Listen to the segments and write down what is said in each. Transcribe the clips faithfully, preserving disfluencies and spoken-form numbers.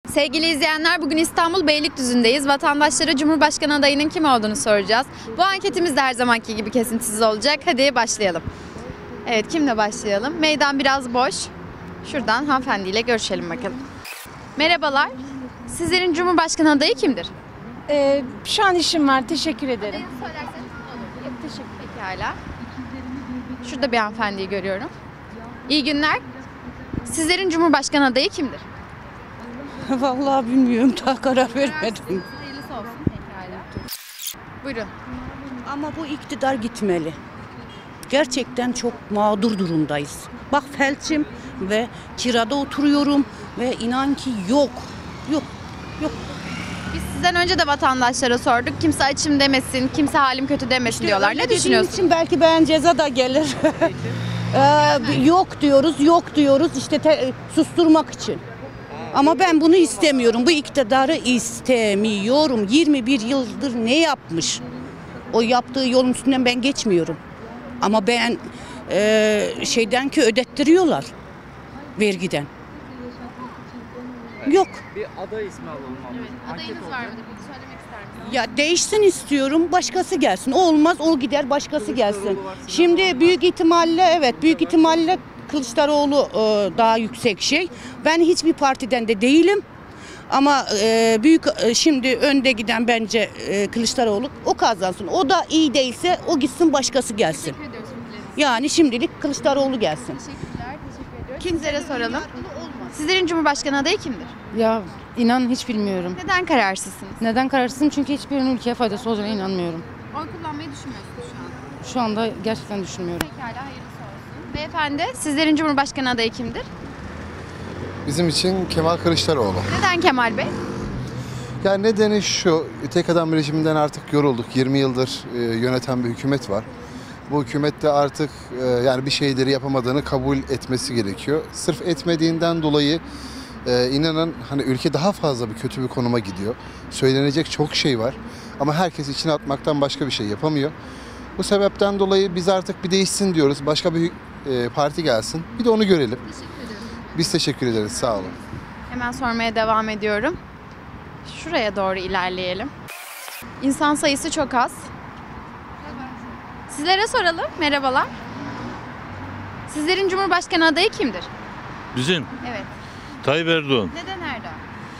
Sevgili izleyenler, bugün İstanbul Beylikdüzü'ndeyiz. Vatandaşlara Cumhurbaşkanı adayının kim olduğunu soracağız. Bu anketimiz de her zamanki gibi kesintisiz olacak. Hadi başlayalım. Evet, kimle başlayalım? Meydan biraz boş. Şuradan hanımefendiyle görüşelim bakalım. Merhabalar. Sizlerin Cumhurbaşkanı adayı kimdir? Ee, şu an işim var. Teşekkür ederim. Adayı söylerseniz olur. Yok, teşekkür pekala. Şurada bir hanımefendiyi görüyorum. İyi günler. Sizlerin Cumhurbaşkanı adayı kimdir? Vallahi bilmiyorum, daha karar vermedim. Hayırlısı olsun. Pekala. Buyurun. Ama bu iktidar gitmeli. Gerçekten çok mağdur durumdayız. Bak felçim ve kirada oturuyorum ve inan ki yok, yok, yok. Biz sizden önce de vatandaşlara sorduk. Kimse açım demesin, kimse halim kötü demesin diyorlar. Ne düşünüyorsunuz? Için belki ben ceza da gelir. ee, yok diyoruz, yok diyoruz işte te, susturmak için. Ama ben bunu istemiyorum. Bu iktidarı istemiyorum. yirmi bir yıldır ne yapmış? O yaptığı yolun üstünden ben geçmiyorum. Ama ben e, şeyden ki ödettiriyorlar. Vergiden. Yok. Bir aday ismi alalım. Evet, adayınız var mıdır? Peki söylemek ister misiniz? Ya değişsin istiyorum. Başkası gelsin. O olmaz, o gider, başkası gelsin. Şimdi büyük ihtimalle evet, büyük ihtimalle Kılıçdaroğlu e, daha yüksek şey. Ben hiçbir partiden de değilim. Ama e, büyük e, şimdi önde giden bence e, Kılıçdaroğlu, o kazansın. O da iyi değilse o gitsin, başkası gelsin. Teşekkür ediyoruz fikirleriniz. Yani şimdilik Kılıçdaroğlu gelsin. Teşekkürler, teşekkür ediyoruz. Kimlere soralım? Sizlerin Cumhurbaşkanı adayı kimdir? Ya inan hiç bilmiyorum. Neden kararsızsınız? Neden kararsızım? Çünkü hiçbirinin ülkeye faydası olacağına inanmıyorum. Oy kullanmayı düşünmüyorsunuz şu an. Şu anda gerçekten düşünmüyorum. Pekala, hayırlısı olsun. Beyefendi, sizlerin Cumhurbaşkanı adayı kimdir? Bizim için Kemal Kılıçdaroğlu. Neden Kemal Bey? Yani nedeni şu, tek adam rejiminden artık yorulduk. yirmi yıldır e, yöneten bir hükümet var. Bu hükümet de artık e, yani bir şeyleri yapamadığını kabul etmesi gerekiyor. Sırf etmediğinden dolayı e, inanın hani ülke daha fazla bir kötü bir konuma gidiyor. Söylenecek çok şey var ama herkes içine atmaktan başka bir şey yapamıyor. Bu sebepten dolayı biz artık bir değişsin diyoruz. Başka bir e, parti gelsin. Bir de onu görelim. Teşekkür ederim. Biz teşekkür ederiz. Sağ olun. Hemen sormaya devam ediyorum. Şuraya doğru ilerleyelim. İnsan sayısı çok az. Sizlere soralım. Merhabalar. Sizlerin Cumhurbaşkanı adayı kimdir? Bizim Evet. Tayyip Erdoğan. Neden Erdoğan?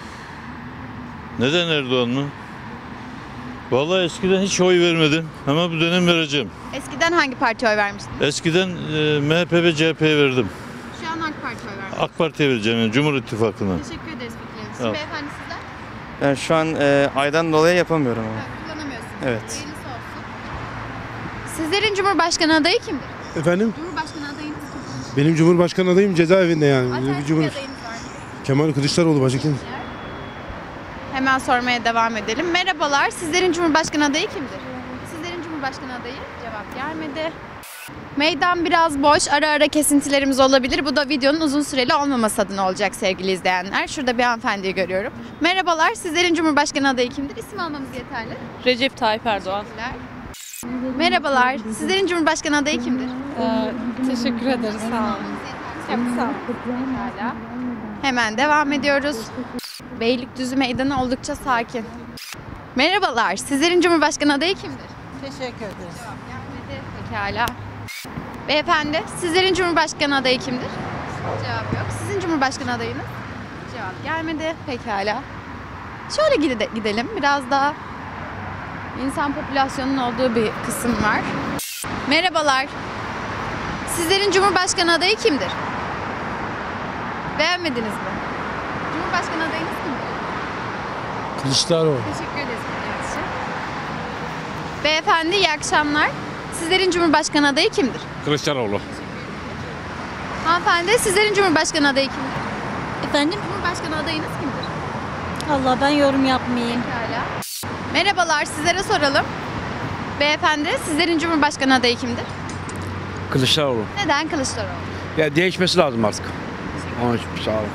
Neden Erdoğan mı? Vallahi eskiden hiç oy vermedim ama bu dönem vereceğim. Eskiden hangi partiye oy vermiştiniz? Eskiden e, M H P ve C H P'ye verdim. Şu an hangi partiye oy vermişsiniz? AK Parti'ye vereceğim yani Cumhur İttifakı'na. Teşekkür ederiz fikirleriniz için. Tamam. Beyefendi sizler? Ben şu an e, aydan dolayı yapamıyorum ama. Ha, kullanamıyorsunuz. Evet. Hayırlısı olsun. Sizlerin Cumhurbaşkanı adayı kimdir? Efendim? Cumhurbaşkanı adayınız kimdir? Benim Cumhurbaşkanı adayım cezaevinde yani. Alternatif Cumhur... bir adayınız var mı? Kemal Kılıçdaroğlu başka kim? Hemen sormaya devam edelim. Merhabalar. Sizlerin Cumhurbaşkanı adayı kimdir? Sizlerin Cumhurbaşkanı adayı cevap gelmedi. Meydan biraz boş. Ara ara kesintilerimiz olabilir. Bu da videonun uzun süreli olmaması adına olacak sevgili izleyenler. Şurada bir hanımefendiyi görüyorum. Merhabalar. Sizlerin Cumhurbaşkanı adayı kimdir? İsim almamız yeterli. Recep Tayyip Erdoğan. Teşekkürler. Merhabalar. Sizlerin Cumhurbaşkanı adayı kimdir? Ee, teşekkür ederiz. Sağ olun. Çok sağ olun. Pekala. Hemen devam ediyoruz. Beylikdüzü meydanı oldukça sakin. Merhabalar. Sizlerin Cumhurbaşkanı adayı kimdir? Teşekkür ederiz. Gelmedi. Pekala. Beyefendi, sizlerin Cumhurbaşkanı adayı kimdir? Cevap yok. Sizin Cumhurbaşkanı adayınız? Cevap gelmedi. Pekala. Şöyle gide- gidelim. Biraz daha insan popülasyonunun olduğu bir kısım var. Merhabalar. Sizlerin Cumhurbaşkanı adayı kimdir? Beğenmediniz mi? Cumhurbaşkanı adayınız kimdir? Kılıçdaroğlu. Teşekkür ederiz bildiğiniz için. Beyefendi, iyi akşamlar. Sizlerin Cumhurbaşkanı adayı kimdir? Kılıçdaroğlu. Hanımefendi, sizlerin Cumhurbaşkanı adayı kimdir? Efendim? Cumhurbaşkanı adayınız kimdir? Allah ben yorum yapmayayım. Pekala. Merhabalar, sizlere soralım. Beyefendi, sizlerin Cumhurbaşkanı adayı kimdir? Kılıçdaroğlu. Neden Kılıçdaroğlu? Ya değişmesi lazım artık. Onun için sağ olun.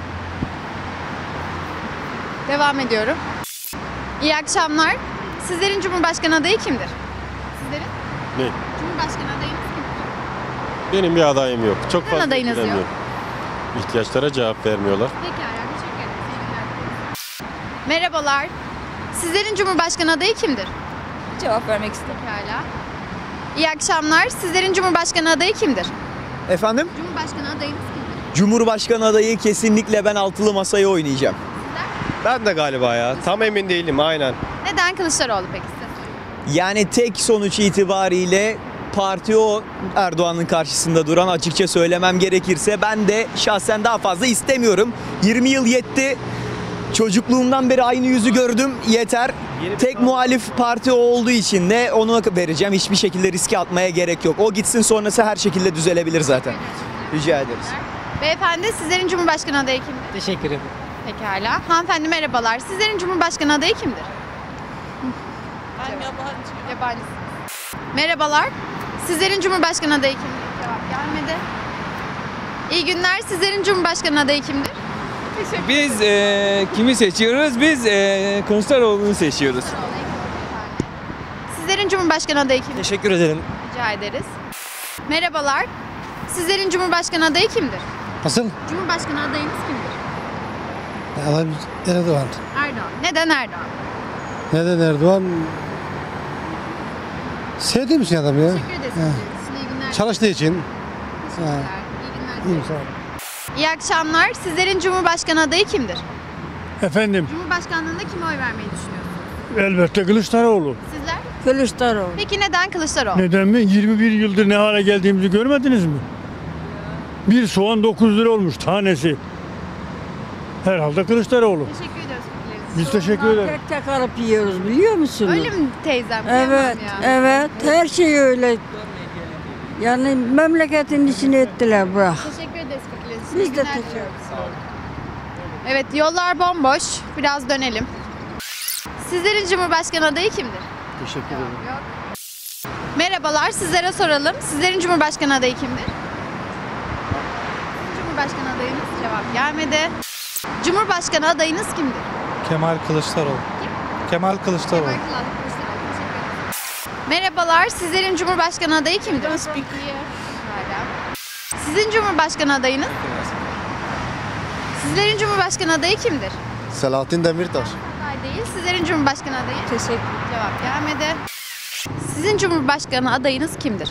Devam ediyorum. İyi akşamlar. Sizlerin Cumhurbaşkanı adayı kimdir? Sizlerin? Ne? Cumhurbaşkanı adayınız kimdir? Benim bir adayım yok. Çok Neden fazla adayınız yok? ilgilenmiyorum. İhtiyaçlara cevap vermiyorlar. Pekala, teşekkür ederiz. İyi günler dileriz. Merhabalar. Sizlerin Cumhurbaşkanı adayı kimdir? Cevap vermek istedim. Pekala. İyi akşamlar. Sizlerin Cumhurbaşkanı adayı kimdir? Efendim? Cumhurbaşkanı adayınız kimdir? Cumhurbaşkanı adayı kesinlikle ben altılı masaya oynayacağım. Ben de galiba ya. Tam emin değilim aynen. Neden Kılıçdaroğlu peki size sorayım? Yani tek sonuç itibariyle parti o Erdoğan'ın karşısında duran, açıkça söylemem gerekirse ben de şahsen daha fazla istemiyorum. yirmi yıl yetti. Çocukluğumdan beri aynı yüzü gördüm. Yeter. Tek muhalif parti o olduğu için de onu vereceğim. Hiçbir şekilde riske atmaya gerek yok. O gitsin, sonrası her şekilde düzelebilir zaten. Rica ederiz. Beyefendi sizlerin Cumhurbaşkanı adayı kimdir? Teşekkür ederim. Pekala. Hanımefendi merhabalar. Sizlerin Cumhurbaşkanı adayı kimdir? Ben yabancı. Yabancısınız. Merhabalar. Sizlerin Cumhurbaşkanı adayı kimdir? Cevap gelmedi. İyi günler. Sizlerin Cumhurbaşkanı adayı kimdir? Biz e, kimi seçiyoruz? Biz e, Kılıçdaroğlu'nu seçiyoruz. Sizlerin Cumhurbaşkanı adayı kimdir? Teşekkür ederim. Rica ederiz. Merhabalar. Sizlerin Cumhurbaşkanı adayı kimdir? Nasıl? Cumhurbaşkanı adayınız kimdir? Erdoğan. Erdoğan. Neden Erdoğan? Neden Erdoğan? Sevdiğim için adam ya. Teşekkür ederiz. İyi günler. Çalıştığı için. Teşekkürler. İyi günler. sağ ol. İyi akşamlar. Sizlerin Cumhurbaşkanı adayı kimdir? Efendim, Cumhurbaşkanlığında kime oy vermeyi düşünüyorsunuz? elbette Kılıçdaroğlu. Sizler? Kılıçdaroğlu. Peki neden Kılıçdaroğlu? Neden mi? yirmi bir yıldır ne hale geldiğimizi görmediniz mi? Bir soğan dokuz lira olmuş tanesi. Herhalde Kılıçdaroğlu. Teşekkür ediyoruz fikirleriniz. Biz teşekkür ederiz. Tek tek alıp yiyoruz biliyor musunuz? Öyle mi teyzem? Evet, Kıyamam ya. evet. Her şey öyle. Yani memleketin içine ettiler bırak. Teşekkür ederiz fikirleriniz için. Biz İyi de günler teşekkür diliyoruz. Evet, yollar bomboş. Biraz dönelim. Sizlerin Cumhurbaşkanı adayı kimdir? Teşekkür ederim. Yok. Merhabalar, sizlere soralım. Sizlerin Cumhurbaşkanı adayı kimdir? Cumhurbaşkanı adayınız cevap gelmedi. Cumhurbaşkanı adayınız kimdir? Kemal Kılıçdaroğlu. Kemal Kılıçdaroğlu. Kemal Kılıçdaroğlu. Teşekkür ederim. Merhabalar, sizlerin Cumhurbaşkanı adayı kimdir? Hala. Sizin Cumhurbaşkanı adayınız? Sizlerin Cumhurbaşkanı adayı kimdir? Selahattin Demirtaş. Aday değil. Sizlerin Cumhurbaşkanı adayı? Teşekkür. Cevap gelmedi. Sizin Cumhurbaşkanı adayınız kimdir?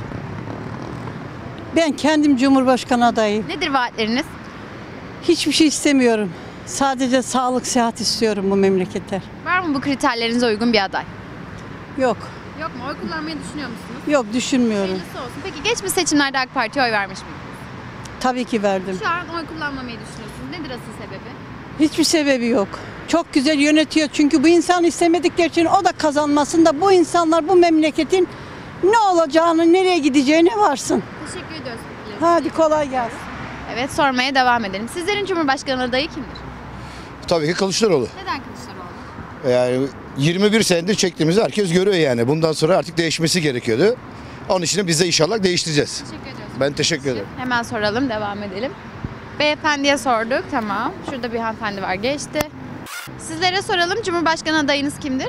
Ben kendim Cumhurbaşkanı adayım. Nedir vaatleriniz? Hiçbir şey istemiyorum. Sadece sağlık, sıhhat istiyorum bu memlekete. Var mı bu kriterlerinize uygun bir aday? Yok, Yok mu? Oy kullanmayı düşünüyor musunuz? yok düşünmüyorum. Hayırlısı olsun. Peki geçmiş seçimlerde AK Parti'ye oy vermiş miydiniz? Tabii ki verdim. Şu an oy kullanmamayı düşünüyorsunuz. Nedir asıl sebebi? Hiçbir sebebi yok. Çok güzel yönetiyor çünkü bu insan istemedikleri için o da kazanmasın da bu insanlar bu memleketin ne olacağını, nereye gideceğini varsın. Teşekkür ediyoruz. Hadi kolay gelsin. Evet, sormaya devam edelim. Sizlerin Cumhurbaşkanı adayı kimdir? Tabii ki Kılıçdaroğlu. Neden Kılıçdaroğlu? Yani yirmi bir senedir çektiğimizi herkes görüyor yani. Bundan sonra artık değişmesi gerekiyordu. Onun için de biz de inşallah değiştireceğiz. Teşekkür ediyoruz. Ben teşekkür ederim. Hemen soralım, devam edelim. Beyefendiye sorduk, tamam. Şurada bir hanımefendi var, geçti. Sizlere soralım, Cumhurbaşkanı adayınız kimdir?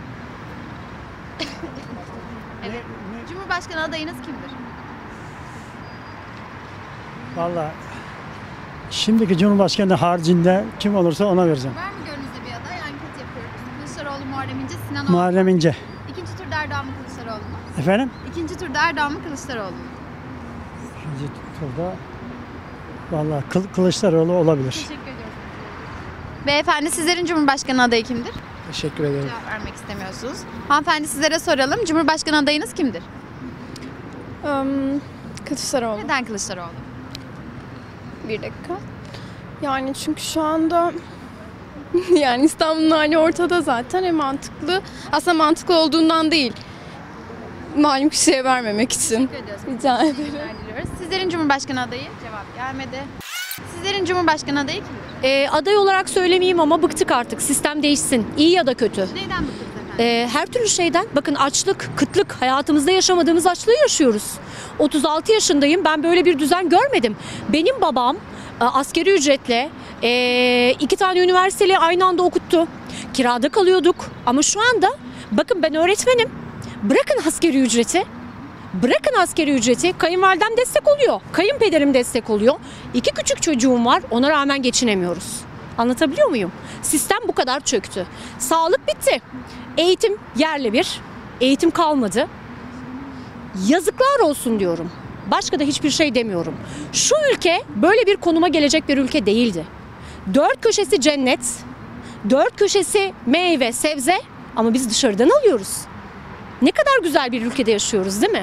Evet. Cumhurbaşkanı adayınız kimdir? Vallahi şimdiki Cumhurbaşkanı haricinde kim olursa ona vereceğim. Var mı gönlünüzde bir aday? Anket yapıyoruz. Kılıçdaroğlu, Muharrem İnce, Sinan Oğan. Muharrem İnce. İkinci turda Erdoğan mı, Kılıçdaroğlu mu? Efendim? İkinci turda Erdoğan mı, Kılıçdaroğlu mu? İkinci turda vallahi Kıl- Kılıçdaroğlu olabilir. Teşekkür ediyoruz. Beyefendi, sizlerin Cumhurbaşkanı adayı kimdir? Teşekkür ederim. Cevap vermek istemiyorsunuz. Hanımefendi, sizlere soralım. Cumhurbaşkanı adayınız kimdir? Kılıçdaroğlu. Neden Kılıçdaroğlu? Bir dakika. Yani çünkü şu anda yani İstanbul'un hali ortada zaten. E mantıklı. Aslında mantıklı olduğundan değil. Malum kişiye vermemek için. Teşekkür ediyoruz. Rica ederim. Teşekkürler diliyoruz. Sizlerin Cumhurbaşkanı adayı? Cevap gelmedi. Sizlerin Cumhurbaşkanı adayı kimdir? Ee, aday olarak söylemeyeyim ama bıktık artık. Sistem değişsin. İyi ya da kötü. Neyden bıktınız efendim? Ee, her türlü şeyden. Bakın açlık, kıtlık. Hayatımızda yaşamadığımız açlığı yaşıyoruz. otuz altı yaşındayım. Ben böyle bir düzen görmedim. Benim babam e, asgari ücretle e, iki tane üniversiteyi aynı anda okuttu. Kirada kalıyorduk. Ama şu anda bakın ben öğretmenim. Bırakın asgari ücreti. Bırakın asgari ücreti. Kayınvalidem destek oluyor. Kayınpederim destek oluyor. İki küçük çocuğum var. Ona rağmen geçinemiyoruz. Anlatabiliyor muyum? Sistem bu kadar çöktü. Sağlık bitti. Eğitim yerle bir. Eğitim kalmadı. Yazıklar olsun diyorum. Başka da hiçbir şey demiyorum. Şu ülke böyle bir konuma gelecek bir ülke değildi. Dört köşesi cennet, dört köşesi meyve, sebze ama biz dışarıdan alıyoruz. Ne kadar güzel bir ülkede yaşıyoruz değil mi?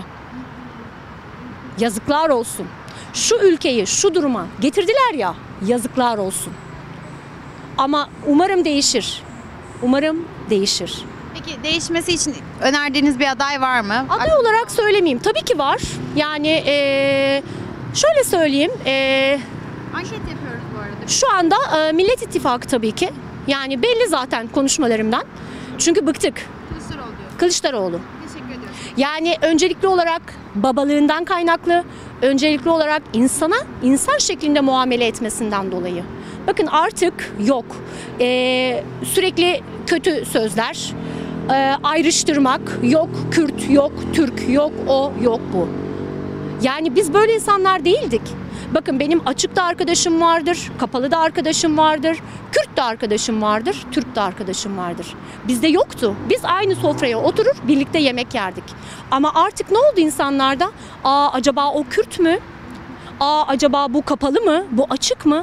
Yazıklar olsun. Şu ülkeyi şu duruma getirdiler ya, yazıklar olsun. Ama umarım değişir. Umarım değişir. Peki değişmesi için önerdiğiniz bir aday var mı? Aday olarak söylemeyeyim. Tabii ki var. Yani eee, şöyle söyleyeyim. Eee, Anket yapıyoruz bu arada. şu anda eee, Millet İttifakı tabii ki. Yani belli zaten konuşmalarımdan. Çünkü bıktık. Kılıçdaroğlu diyor. Kılıçdaroğlu. Teşekkür ediyorum. Yani öncelikli olarak babalığından kaynaklı, öncelikli olarak insana insan şeklinde muamele etmesinden dolayı. Bakın artık yok. Ee, sürekli kötü sözler, ee, ayrıştırmak, yok Kürt, yok Türk, yok o, yok bu. Yani biz böyle insanlar değildik. Bakın benim açık da arkadaşım vardır, kapalı da arkadaşım vardır, Kürt de arkadaşım vardır, Türk de arkadaşım vardır. Bizde yoktu. Biz aynı sofraya oturur, birlikte yemek yerdik. Ama artık ne oldu insanlarda? Aa acaba o Kürt mü? Aa acaba bu kapalı mı? Bu açık mı?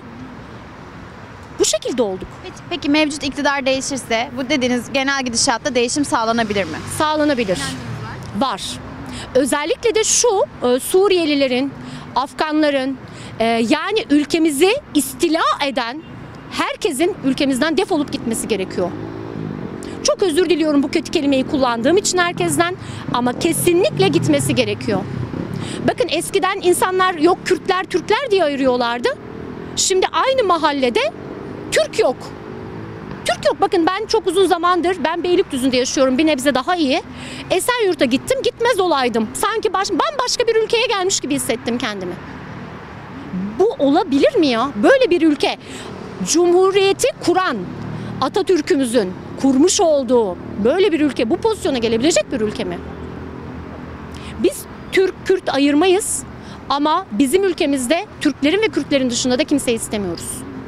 Bu şekilde olduk. Peki, peki mevcut iktidar değişirse bu dediğiniz genel gidişatta değişim sağlanabilir mi? Sağlanabilir. Var. Özellikle de şu e, Suriyelilerin, Afganların e, yani ülkemizi istila eden herkesin ülkemizden defolup gitmesi gerekiyor. Çok özür diliyorum bu kötü kelimeyi kullandığım için herkesten ama kesinlikle gitmesi gerekiyor. Bakın eskiden insanlar yok Kürtler, Türkler diye ayırıyorlardı. Şimdi aynı mahallede Türk yok. Türk yok. Bakın ben çok uzun zamandır ben Beylikdüzü'nde yaşıyorum. Bir nebze daha iyi. Esenyurt'a gittim. Gitmez olaydım. Sanki baş, bambaşka bir ülkeye gelmiş gibi hissettim kendimi. Bu olabilir mi ya? Böyle bir ülke. Cumhuriyeti kuran Atatürk'ümüzün kurmuş olduğu böyle bir ülke bu pozisyona gelebilecek bir ülke mi? Biz Türk, Kürt ayırmayız. Ama bizim ülkemizde Türklerin ve Kürtlerin dışında da kimseyi istemiyoruz.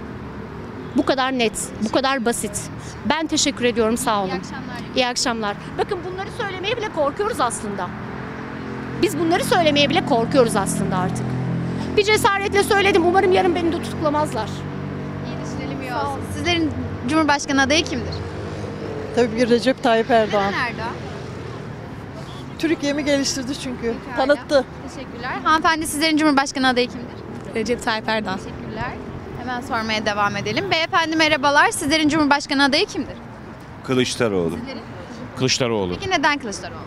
Bu kadar net, bu kadar basit. Ben teşekkür ediyorum, sağ olun. İyi akşamlar. İyi akşamlar. Bakın bunları söylemeye bile korkuyoruz aslında. Biz bunları söylemeye bile korkuyoruz aslında artık. Bir cesaretle söyledim. Umarım yarın beni de tutuklamazlar. İyi düşünelim, iyi olsun. Sizlerin Cumhurbaşkanı adayı kimdir? Tabii ki Recep Tayyip Erdoğan. Neden Erdoğan? Türkiye'mi geliştirdi çünkü. Pekala. Tanıttı. Teşekkürler. Hanımefendi sizlerin Cumhurbaşkanı adayı kimdir? Recep Tayyip Erdoğan. Teşekkürler. Hemen sormaya devam edelim. Beyefendi merhabalar. Sizlerin Cumhurbaşkanı adayı kimdir? Kılıçdaroğlu. Sizlerin? Kılıçdaroğlu. Peki neden Kılıçdaroğlu?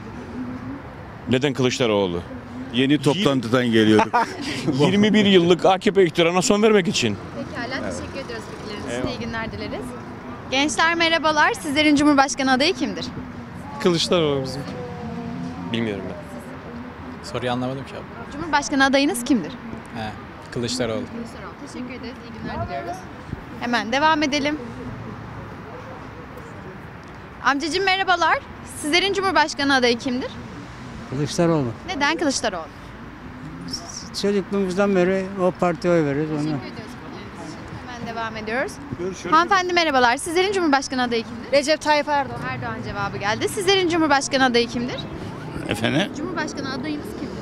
Neden Kılıçdaroğlu? Yeni toplantıdan geliyorduk. yirmi bir yıllık A K P iktidarına son vermek için. Pekala. Teşekkür ediyoruz fikirleriniz için. İyi günler dileriz. Gençler merhabalar. Sizlerin Cumhurbaşkanı adayı kimdir? Kılıçdaroğlu bizim. Bilmiyorum ben. Soruyu anlamadım ki abi. Cumhurbaşkanı adayınız kimdir? He, Kılıçdaroğlu. Kılıçdaroğlu. Teşekkür ederiz. İyi günler diliyoruz. Hemen devam edelim. Amcacığım merhabalar. Sizlerin Cumhurbaşkanı adayı kimdir? Kılıçdaroğlu. Neden Kılıçdaroğlu? Çocukluğumuzdan beri o partiye oy veriyoruz. Onu. Teşekkür ediyoruz. Hemen devam ediyoruz. Hanımefendi merhabalar. Sizlerin Cumhurbaşkanı adayı kimdir? Recep Tayyip Erdoğan. Erdoğan cevabı geldi. Sizlerin Cumhurbaşkanı adayı kimdir? Efendim? Cumhurbaşkanı adayınız kimdir?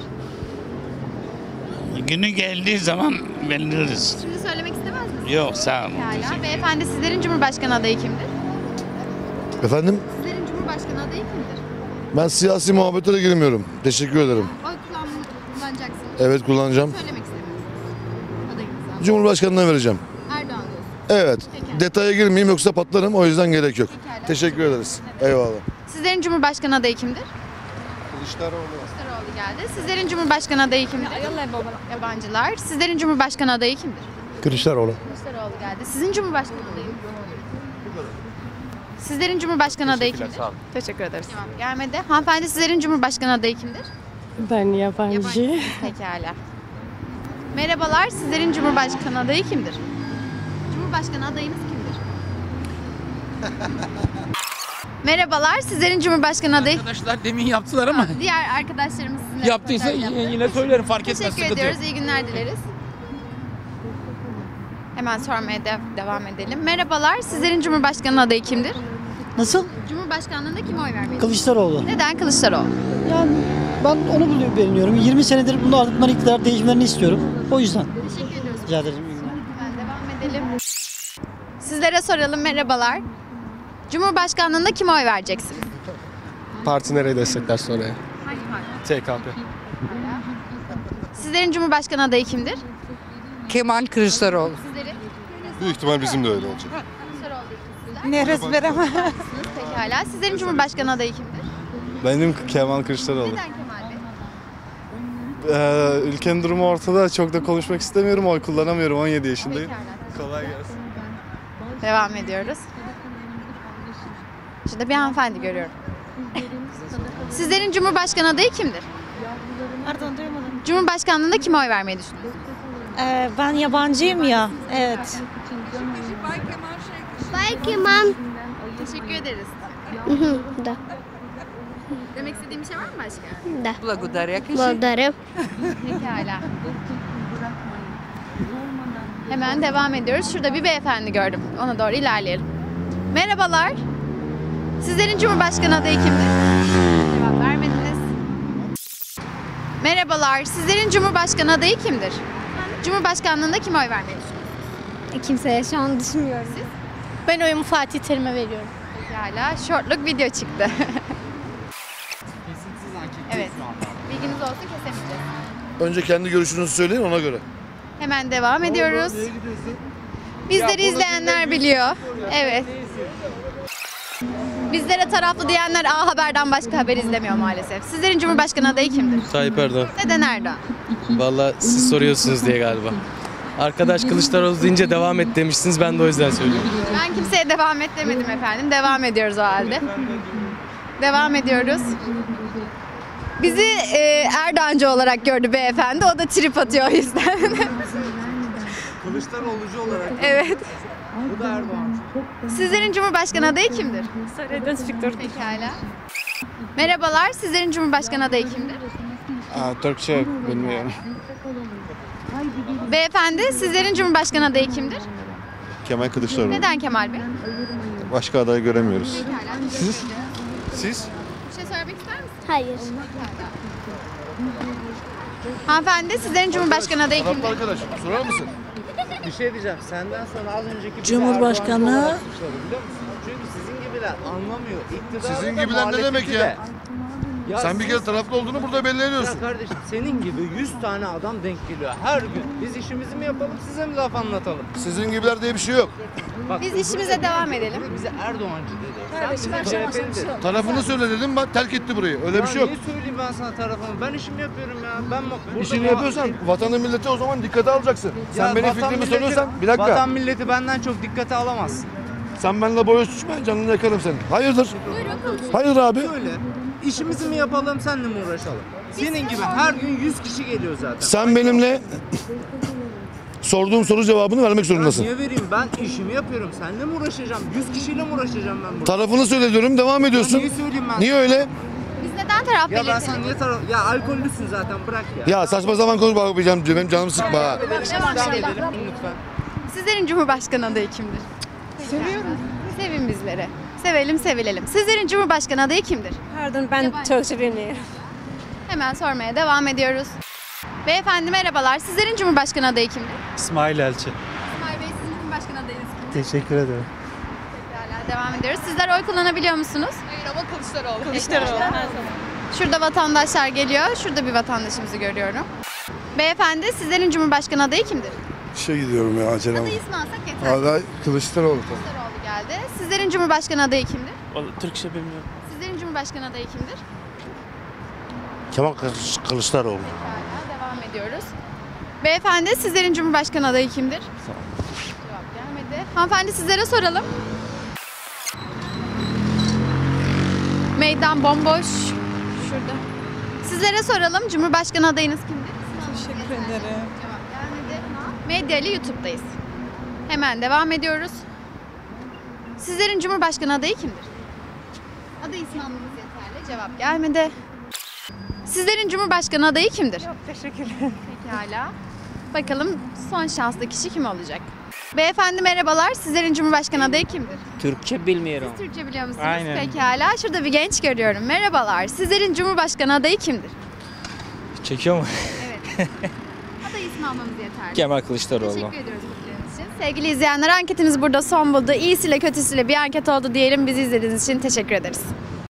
Günü geldiği zaman belirleriz. Şimdi söylemek istemez misiniz? Yok sağ olun. Pekala. Beyefendi sizlerin Cumhurbaşkanı adayı kimdir? Efendim? Sizlerin Cumhurbaşkanı adayı kimdir? Ben siyasi muhabbetlere girmiyorum. Teşekkür ederim. Oy kullan- kullanacaksınız. Evet kullanacağım. Söylemek istemiyorsunuz. Adayınıza. Cumhurbaşkanına vereceğim. Erdoğan diyorsunuz. Evet. Detaya girmeyeyim yoksa patlarım. O yüzden gerek yok. Pekala. Teşekkür ederiz. Eyvallah. Sizlerin Cumhurbaşkanı adayı kimdir? Kılıçdaroğlu. Kılıçdaroğlu geldi. Sizlerin Cumhurbaşkanı adayı kimdir? Yabancılar. Sizlerin Cumhurbaşkanı adayı kimdir? Kılıçdaroğlu. Kılıçdaroğlu geldi. Sizin Cumhurbaşkanı adayınız? Sizlerin Cumhurbaşkanı adayı kimdir? Teşekkür ederiz. Cevap gelmedi. Hanımefendi sizlerin Cumhurbaşkanı adayı kimdir? Ben yabancı. Yabancı. Pekala. Merhabalar. Sizlerin Cumhurbaşkanı adayı kimdir? Cumhurbaşkanı adayınız kimdir? Merhabalar. Sizlerin Cumhurbaşkanı adayı... Arkadaşlar demin yaptılar ama Diğer arkadaşlarımız sizinle yaptıysa röportaj yaptı. yine söylerim fark etmez. Teşekkür sıkıntı yok. ediyoruz. İyi günler dileriz. Hemen sormaya de- devam edelim. Merhabalar, sizlerin Cumhurbaşkanı adayı kimdir? Nasıl? Cumhurbaşkanlığında kime oy vermeyi Kılıçdaroğlu. Neden Kılıçdaroğlu? Yani ben onu buluyorum, beğeniyorum. yirmi senedir bunu artık ben iktidar değişmelerini istiyorum. O yüzden. Teşekkür ediyoruz. Rica ederim. Hemen devam edelim. Sizlere soralım, merhabalar. Cumhurbaşkanlığında kime oy vereceksiniz? Parti nereyi destekler sonra? Hangi parti? T K P. Sizlerin Cumhurbaşkanı adayı kimdir? Kemal Kılıçdaroğlu. Sizlerin? Büyük ihtimal bizim de öyle olacak. Kılıçdaroğlu sizler. Neresi veremem. Pekala. Sizlerin Cumhurbaşkanı adayı kimdir? Benim Kemal Kılıçdaroğlu. Neden Kemal Bey? Ee, ülkenin durumu ortada. Çok da konuşmak istemiyorum. Oy kullanamıyorum. on yedi yaşındayım. Kolay gelsin. Devam ediyoruz. Şurada bir hanımefendi görüyorum. Sizlerin Cumhurbaşkanı adayı kimdir? Pardon duymadım. Cumhurbaşkanlığında kime oy vermeyi düşünüyorsunuz? Ee, ben yabancıyım ya. Evet. Bay Kemal. Teşekkür ederiz. Da. Demek istediğim bir şey var mı başka? Da. Благодаря. Благодарю. Pekala. Hemen devam ediyoruz. Şurada bir beyefendi gördüm. Ona doğru ilerleyelim. Merhabalar. Sizlerin Cumhurbaşkanı adayı kimdir? Cevap vermediniz. Merhabalar. Sizlerin Cumhurbaşkanı adayı kimdir? Cumhurbaşkanlığında kime oy vermeyi düşünüyorsunuz? Kimseye şu an düşünmüyorum. Siz? Ben oyumu Fatih Terim'e veriyorum. Pekala. Shortluk video çıktı. Evet. Bilginiz olsun, kesemeyeceğiz. Önce kendi görüşünüzü söyleyin ona göre. Hemen devam ediyoruz. Bizleri izleyenler biliyor. Evet. Bizlere taraflı diyenler A Haber'den başka haber izlemiyor maalesef. Sizlerin Cumhurbaşkanı adayı kimdir? Tayyip Erdoğan. Neden Erdoğan? Valla siz soruyorsunuz diye galiba. Arkadaş Kılıçdaroğlu deyince devam et demişsiniz. Ben de o yüzden söylüyorum. Ben kimseye devam et demedim efendim. Devam ediyoruz o halde. Devam ediyoruz. Bizi e, Erdoğancı olarak gördü beyefendi. O da trip atıyor o yüzden. Kılıçdaroğlu'cu olarak. Evet. Bu da Erdoğan. Sizlerin Cumhurbaşkanı adayı kimdir? Saraydan çıktı. Pekala. Merhabalar. Sizlerin Cumhurbaşkanı adayı kimdir? Aa, Türkçe bilmiyorum. Beyefendi, sizlerin Cumhurbaşkanı adayı kimdir? Kemal Kılıçdaroğlu. Neden Kemal Bey? Başka aday göremiyoruz. Siz? Siz? Bir şey söylemek ister misiniz? Hayır. Hanımefendi, sizlerin Cumhurbaşkanı adayı kimdir? Arkadaş sorar mısın? Bir şey diyeceğim. Senden sonra az önceki Cumhurbaşkanı- Erdoğan'ı biliyor musun? Çünkü sizin gibiler anlamıyor. İktidarı Sizin da, gibiler ne demek muhalefeti ya? de. Ya Sen bir siz- kere taraflı olduğunu burada belli ediyorsun. Ya kardeşim senin gibi yüz tane adam denk geliyor her gün. Biz işimizi mi yapalım size mi laf anlatalım? Sizin gibiler diye bir şey yok. Bak, Biz işimize devam edelim. Bize Erdoğancı dedi. Kardeşim, ben Sen şey bize C H P'li yapsam dedin. Tarafını söyle dedim bak terk etti burayı. Öyle Ya bir şey yok. niye söyleyeyim ben sana tarafımı? Ben işimi yapıyorum ya. Ben burada İşini ya- yapıyorsan vatanı milleti o zaman dikkate alacaksın. Sen Ya benim vatan fikrimi milleti- söylüyorsan bir dakika. Vatan milleti benden çok dikkate alamaz. Sen benimle boy ölçüş ben canını yakarım senin. Hayırdır? Hayır abi. Şöyle işimizi mi yapalım seninle mi uğraşalım? Senin gibi her gün yüz kişi geliyor zaten. Sen benimle sorduğum soru cevabını vermek Ya zorundasın. niye vereyim? Ben işimi yapıyorum. Seninle mi uğraşacağım? yüz kişiyle mi uğraşacağım ben burada? Tarafını söyle diyorum devam ediyorsun. Ya niye söyleyeyim ben? Niye öyle? Biz neden taraf Ya ben belirtelim? sana niye taraf... Ya alkollüsün zaten bırak ya. Ya saçma sapan konuşma bakmayacağım. Benim canımı sıkma ha. Devam edelim lütfen. Sizlerin Cumhurbaşkanı adayı kimdir? Seviyorum. Sevin bizleri. Sevelim, sevilelim. Sizlerin Cumhurbaşkanı adayı kimdir? Pardon ben Türkçe bilmiyorum. Hemen sormaya devam ediyoruz. Beyefendi merhabalar. Sizlerin Cumhurbaşkanı adayı kimdir? İsmail Elçi. İsmail Bey, sizin Cumhurbaşkanı adayınız kimdir? Teşekkür ederim. Pekala, devam ediyoruz. Sizler oy kullanabiliyor musunuz? Hayır ama Kılıçdaroğlu. Kılıçdaroğlu. Şurada vatandaşlar geliyor. Şurada bir vatandaşımızı görüyorum. Beyefendi, sizlerin Cumhurbaşkanı adayı kimdir? İşe gidiyorum ya acelem. Aday ismi alsak yeter. Aday Kılıçdaroğlu. Kılıçdaroğlu geldi. Sizlerin Cumhurbaşkanı adayı kimdir? Türkçe bilmiyorum. Sizlerin Cumhurbaşkanı adayı kimdir? Kemal Kılıçdaroğlu. Hala devam ediyoruz. Beyefendi, sizlerin Cumhurbaşkanı adayı kimdir? Cevap gelmedi. Hanımefendi, sizlere soralım. Meydan bomboş. Şurada. Sizlere soralım. Cumhurbaşkanı adayınız kimdir? Teşekkür ederim. Cevap gelmedi. Medyali YouTube'dayız. Hemen devam ediyoruz. Sizlerin Cumhurbaşkanı adayı kimdir? Aday ismi almamız yeterli. Cevap gelmedi. Sizlerin Cumhurbaşkanı adayı kimdir? Çok teşekkür ederim. Pekala. Bakalım son şanslı kişi kim olacak? Beyefendi merhabalar. Sizlerin Cumhurbaşkanı adayı kimdir? Türkçe bilmiyorum. Siz Türkçe biliyor musunuz? Aynen. Pekala. Şurada bir genç görüyorum. Merhabalar. Sizlerin Cumhurbaşkanı adayı kimdir? Çekiyor mu? Evet. Aday ismi almamız yeterli. Kemal Kılıçdaroğlu. Teşekkür ediyoruz bildiğiniz için. Sevgili izleyenler, anketimiz burada son buldu. İyisiyle kötüsüyle bir anket oldu diyelim. Bizi izlediğiniz için teşekkür ederiz.